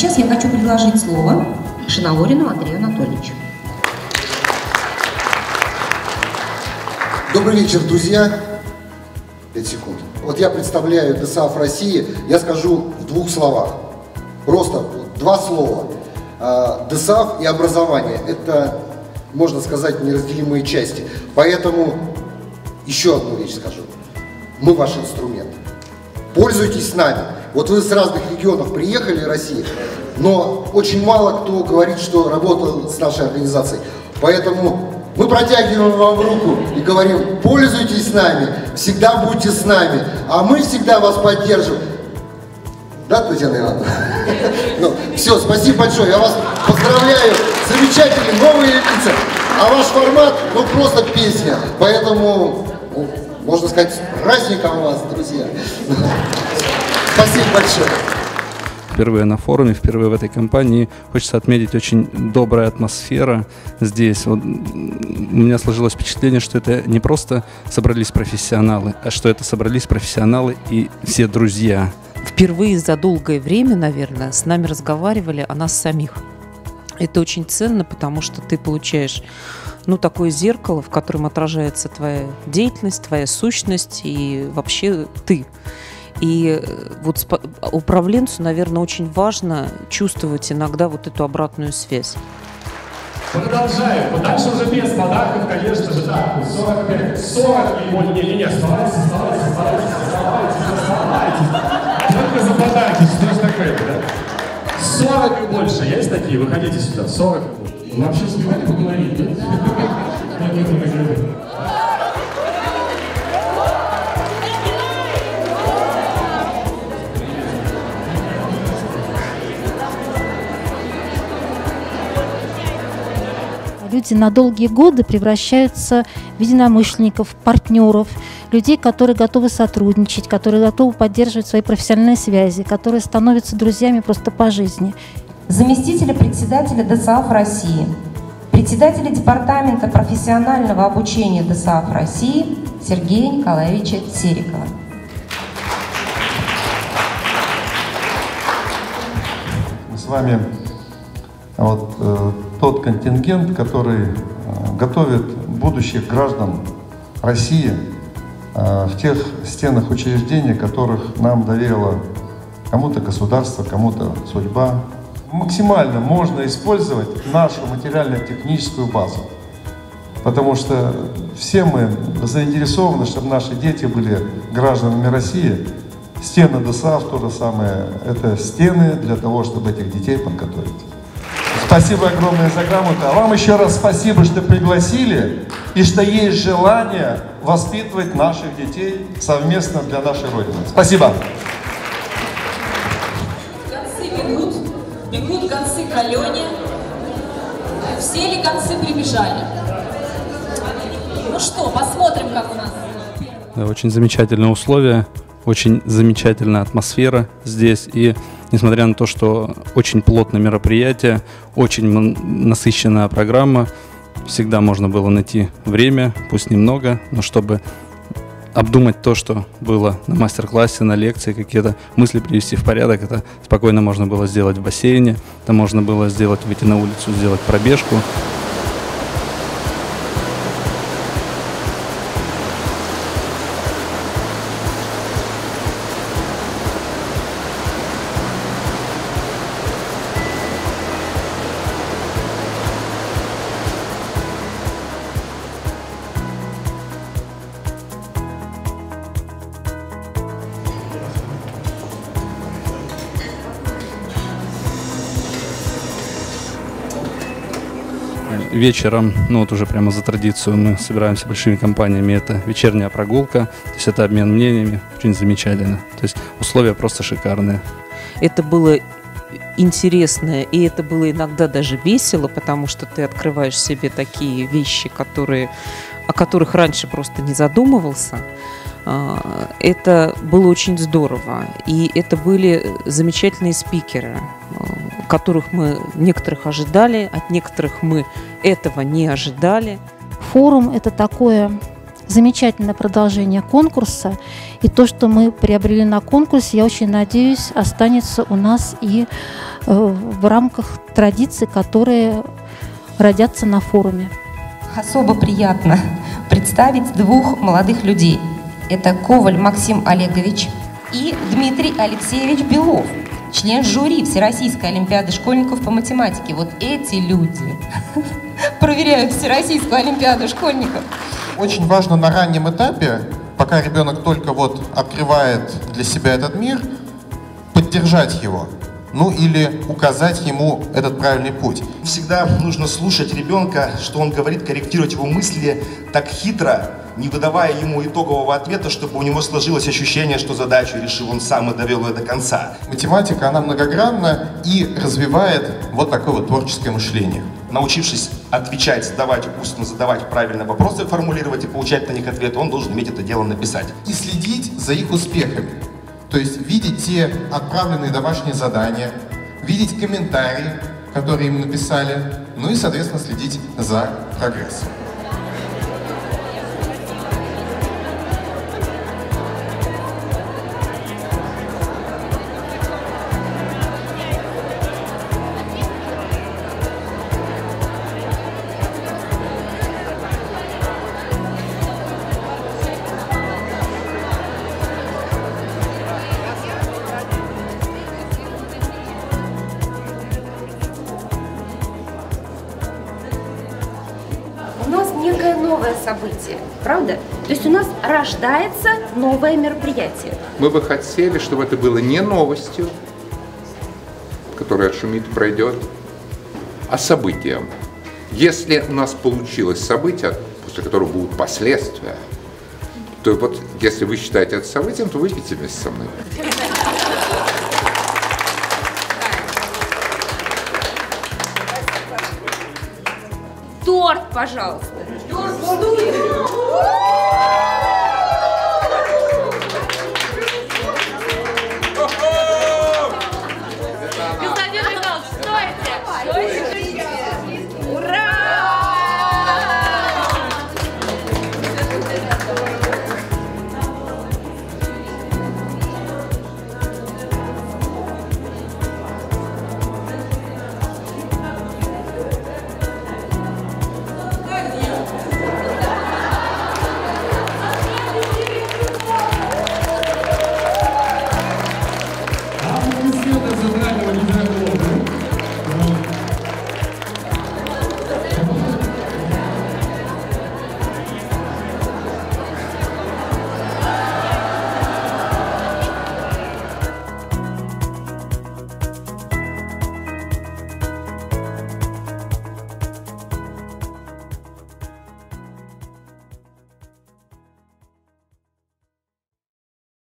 сейчас я хочу предложить слово Шинаурину Андрею Анатольевичу. Добрый вечер, друзья. 5 секунд. Вот я представляю ДСААФ России, я скажу в 2 словах. Просто 2 слова. ДСААФ и образование – это, можно сказать, неразделимые части. Поэтому еще одну вещь скажу. Мы ваш инструмент. Пользуйтесь с нами. Вот вы с разных регионов приехали в Россию, но очень мало кто говорит, что работал с нашей организацией. Поэтому мы протягиваем вам руку и говорим: пользуйтесь с нами, всегда будьте с нами, а мы всегда вас поддержим. Да, Татьяна Ивановна? Ну, все, спасибо большое, я вас поздравляю, замечательные новые лица, а ваш формат, ну, просто песня, поэтому, можно сказать, с праздником вас, друзья. Спасибо большое. Впервые на форуме, впервые в этой компании. Хочется отметить, очень добрая атмосфера здесь. Вот, у меня сложилось впечатление, что это не просто собрались профессионалы, а что это собрались профессионалы и все друзья. Впервые за долгое время, наверное, с нами разговаривали о нас самих. Это очень ценно, потому что ты получаешь, ну, такое зеркало, в котором отражается твоя деятельность, твоя сущность и вообще ты. И вот управленцу, наверное, очень важно чувствовать иногда вот эту обратную связь. Продолжаем. Дальше уже без подарков, конечно же, да. 45, 40 и более. Не, оставайтесь. Только за подарки, что ж такое, да? 40 и больше. Есть такие? Выходите сюда. 40 и больше. Вы вообще успевали поговорить, нет? Люди на долгие годы превращаются в единомышленников, партнеров, людей, которые готовы сотрудничать, которые готовы поддерживать свои профессиональные связи, которые становятся друзьями просто по жизни. Заместителя председателя ДСААФ России, председателя департамента профессионального обучения ДСААФ России Сергея Николаевича Серикова. Мы с вами тот контингент, который готовит будущих граждан России в тех стенах учреждений, которых нам доверило кому-то государство, кому-то судьба. Максимально можно использовать нашу материально-техническую базу, потому что все мы заинтересованы, чтобы наши дети были гражданами России. Стены ДСААФ то же самое, это стены для того, чтобы этих детей подготовить. Спасибо огромное за грамоту. А вам еще раз спасибо, что пригласили и что есть желание воспитывать наших детей совместно для нашей Родины. Спасибо. Концы бегут концы к Алене. Все ли концы прибежали? Ну что, посмотрим, как у нас. Да, очень замечательные условия, очень замечательная атмосфера здесь. И несмотря на то, что очень плотное мероприятие, очень насыщенная программа, всегда можно было найти время, пусть немного, но чтобы обдумать то, что было на мастер-классе, на лекции, какие-то мысли привести в порядок. Это спокойно можно было сделать в бассейне, это можно было сделать, выйти на улицу, сделать пробежку. Вечером, ну вот уже прямо за традицию, мы собираемся большими компаниями, это вечерняя прогулка, то есть это обмен мнениями, очень замечательно, то есть условия просто шикарные. Это было интересно, и это было иногда даже весело, потому что ты открываешь себе такие вещи, о которых раньше просто не задумывался. Это было очень здорово, и это были замечательные спикеры, которых мы некоторых ожидали, от некоторых мы этого не ожидали. Форум – это такое замечательное продолжение конкурса, и то, что мы приобрели на конкурсе, я очень надеюсь, останется у нас и в рамках традиций, которые родятся на форуме. Особо приятно представить двух молодых людей. Это Коваль Максим Олегович и Дмитрий Алексеевич Белов, член жюри Всероссийской олимпиады школьников по математике. Вот эти люди проверяют Всероссийскую олимпиаду школьников. Очень важно на раннем этапе, пока ребенок только вот открывает для себя этот мир, поддержать его. Ну или указать ему этот правильный путь. Всегда нужно слушать ребенка, что он говорит, корректировать его мысли так хитро, не выдавая ему итогового ответа, чтобы у него сложилось ощущение, что задачу решил он сам и довел ее до конца. Математика, она многогранна и развивает вот такое вот творческое мышление. Научившись отвечать, задавать правильно вопросы, формулировать и получать на них ответы, он должен уметь это дело написать. И следить за их успехами. То есть видеть те отправленные домашние задания, видеть комментарии, которые им написали, ну и, соответственно, следить за прогрессом. У нас некое новое событие, правда? То есть у нас рождается новое мероприятие. Мы бы хотели, чтобы это было не новостью, которая отшумит и пройдет, а событием. Если у нас получилось событие, после которого будут последствия, то вот если вы считаете это событием, то выпейте вместе со мной. Торт, пожалуйста. Торт в студию.